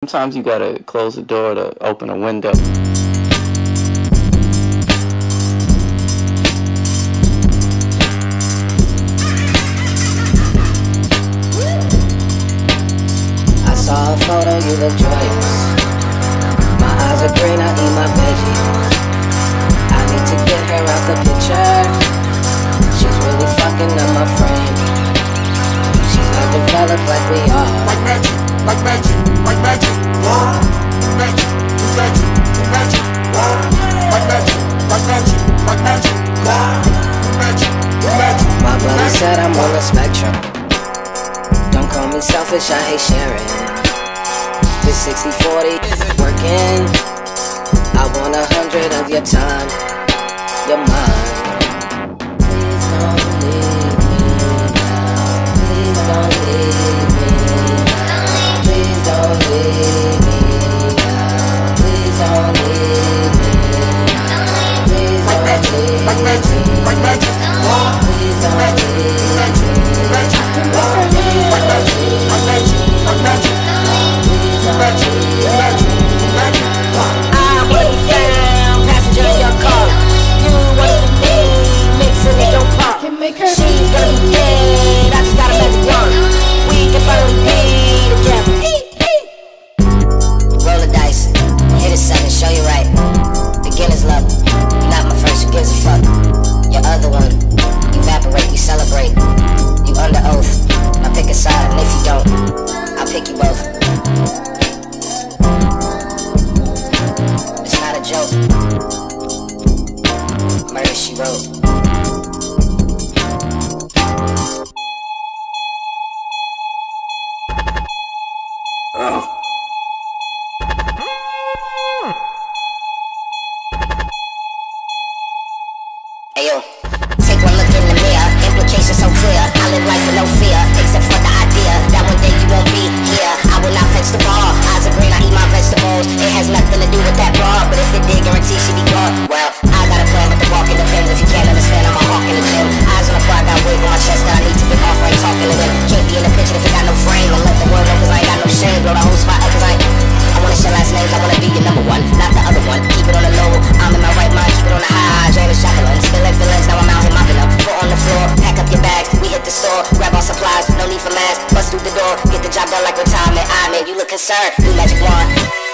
Sometimes you gotta close the door to open a window. I saw a photo, you look joyous. My eyes are green, I eat my veggies. I need to get her out the picture. She's really fucking up my frame. She's not developed like we are. Like magic, like magic, like magic. Magic, magic, magic. Like magic, like magic, like magic. Magic, magic. My brother said I'm on the spectrum. Don't call me selfish, I hate sharing. This 60-40 isn't working. I want 100 of your time, your mind. Please don't leave me now. Please don't leave me now. Please don't leave me now. Please don't leave me now. Please don't leave me now. Like magic, like magic. Please don't leave me now. She's gonna be dead, I just got a magic wand. We can finally be together. Roll the dice, hit a second, show you right. Beginner's luck, you're not my first, who gives a fuck? Your other one, evaporate, you celebrate. You under oath, now pick a side, and if you don't, I'll pick you both. It's not a joke. Murder, she wrote. Ayo, take one look in the mirror, implications so clear. I live life with no fear, except for the idea that one day you won't be here. I will not fetch the ball, eyes are green, I eat my vegetables. It has nothing to do with that broad, but if it did, guarantee she be gone. Well, I got a plan, but the walk in depends. If you can't understand, I'm a hawk in the gym. Eyes on the bar, got weight on my chest that I need to get off, I ain't talking to them. Can't be in the picture if it got no frame. I'll let the world know cause I ain't got no shame. Blow the whole spot up cause I wanna share last names, I wanna be your number one, not the other one. Keep it on the low, I'm in my right mind, keep it on the high. Drain the shotgun, spilling feelings, now I'm out here mopping up. Foot on the floor, pack up your bags, we hit the store, grab all supplies, no need for masks, bust through the door, get the job done like retirement. I man, you look concerned, new magic wand.